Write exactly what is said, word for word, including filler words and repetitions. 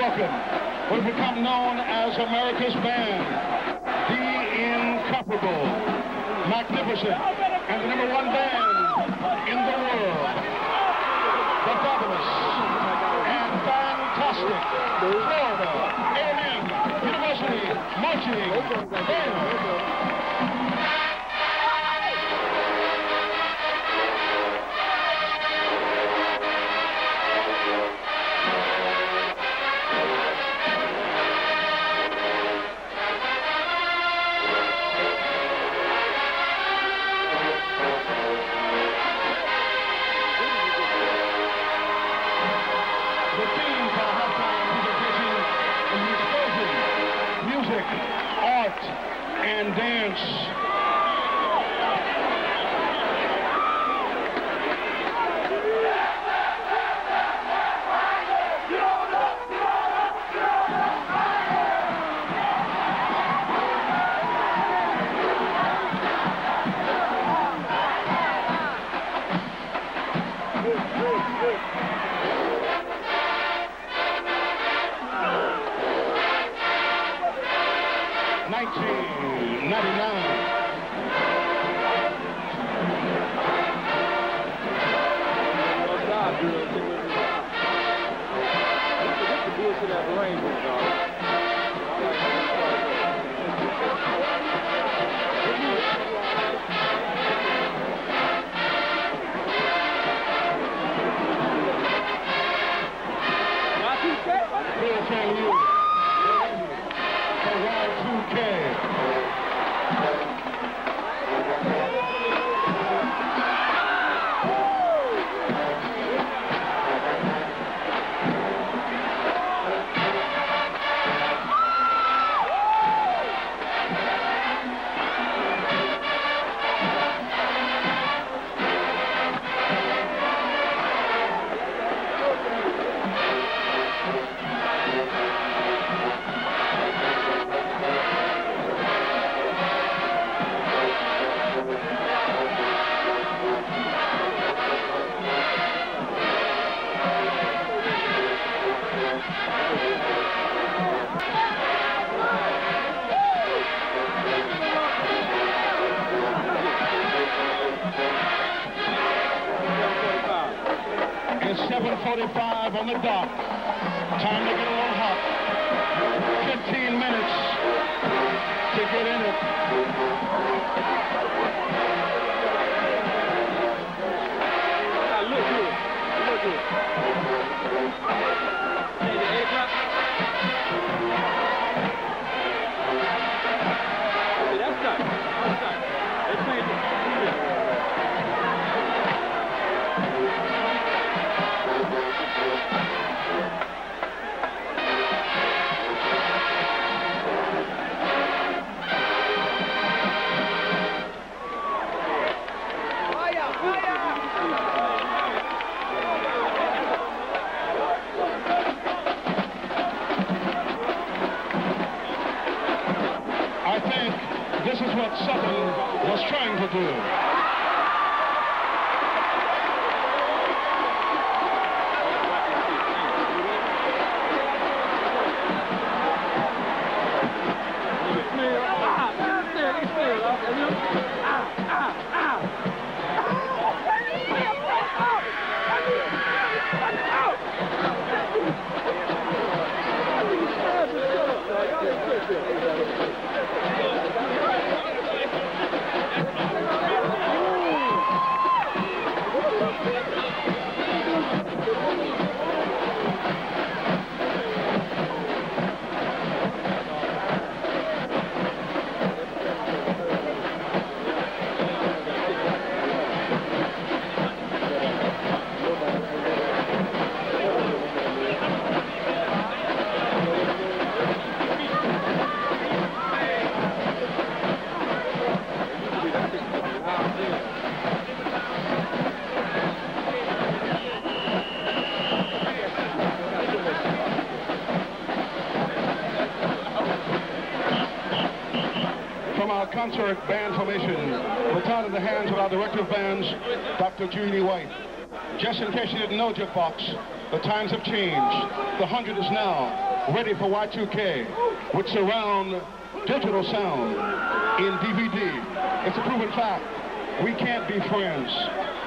Morgan will become known as America's band, the incomparable, magnificent, and the number one band in the world. The fabulous and fantastic Florida A and M University Marching Band. And dance. nineteen ninety-nine. seven forty-five on the dot. Time to get a little hot. fifteen minutes to get in it. Look good. Look good. Hey, the eight o'clock. See, that's tight. That's tight. They playing it. This is what Southern was trying to do. From our concert band formation, baton in the hands of our director of bands, Doctor Judy White. Just in case you didn't know, Jukebox, the times have changed. The hundred is now ready for Y two K with surround digital sound in D V D. It's a proven fact. We can't be friends.